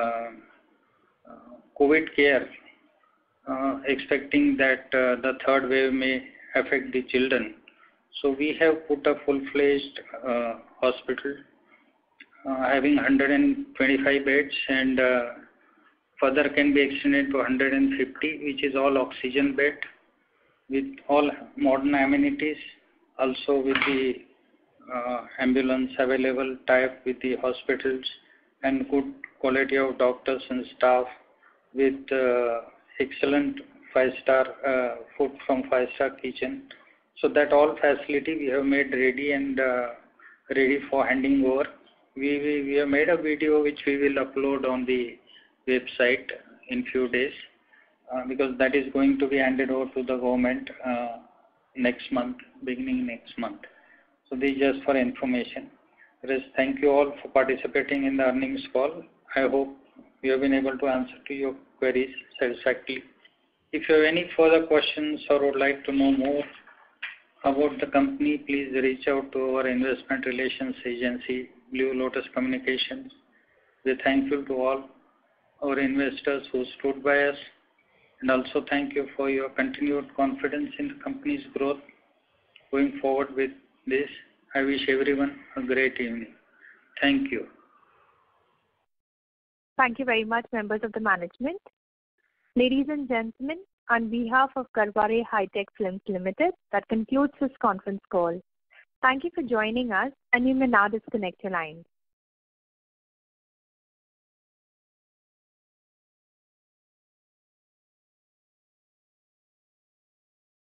COVID care, expecting that the third wave may affect the children. So we have put a full-fledged hospital having 125 beds, and further can be extended to 150, which is all oxygen bed with all modern amenities, also with the ambulance available, tie-up with the hospitals, and good quality of doctors and staff with excellent 5-star food from 5-star kitchen. So that all facility we have made ready and ready for handing over. We have made a video which we will upload on the website in few days because that is going to be handed over to the government next month, beginning next month. So this is just for information. Rest, thank you all for participating in the earnings call. I hope we have been able to answer to your queries satisfactorily. If you have any further questions or would like to know more about the company, please reach out to our investment relations agency, Blue Lotus Communications. We are thankful to all our investors who stood by us, and also thank you for your continued confidence in the company's growth. Going forward with this, I wish everyone a great evening. Thank you. Thank you very much, members of the management. Ladies and gentlemen, on behalf of Garhware Hi-Tech Films Limited, that concludes this conference call. Thank you for joining us, and you may now disconnect your lines.